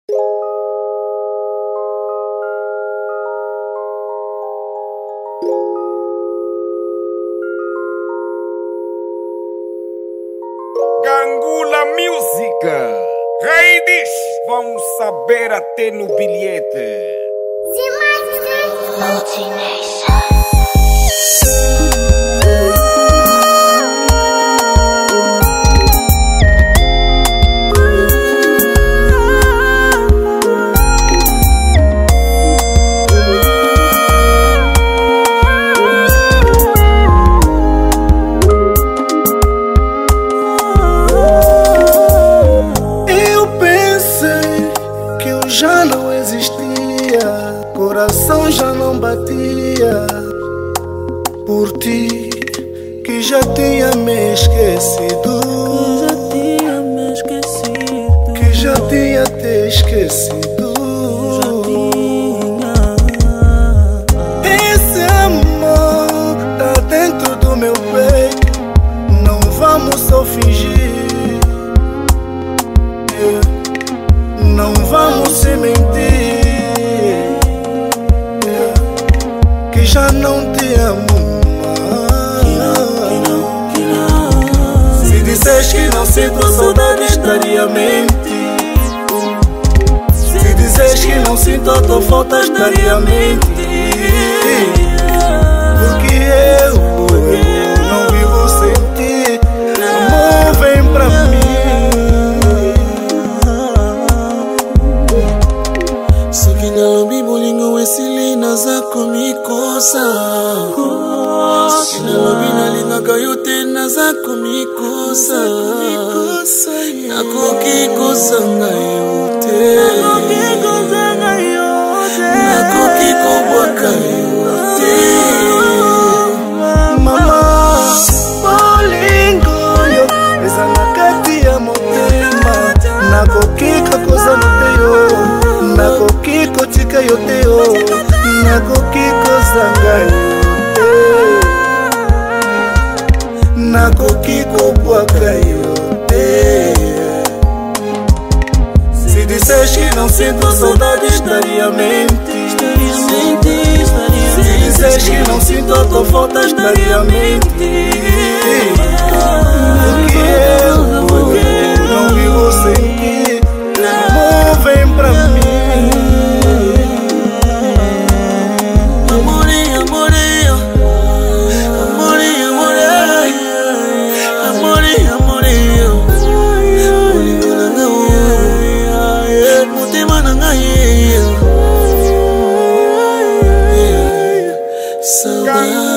Gangula Música. Raides vão saber até no bilhete. Já não existia, coração já não batia por ti, que já tinha me esquecido, que já tinha te esquecido. Esse amor tá dentro do meu peito, não vamos só fingir. Não vamos se mentir, que já não te amo mais. Se disseres que não sinto saudade, estaria a mentir. Se disseres que não sinto a tua falta, estaria a mentir. Porque eu não vivo sem ti. Amor, vem pra mim. Naza kumikosa Kinalobina lingaka yote naza kumikosa Nakokikosa ngayote Nakokikobwaka yote Mama bolingo yo eza na kati ya motema Nakokika koza noteyo Nakokikotika yoteyo Nakokikoza yote Nakokikobwaka yote. Se disseres que não sinto saudade, estaria a mentir. Se disseres que não sinto a tua falta, estaria a mentir. Porque eu não vivo sem ti. Amor, vem pra mim. Saudade.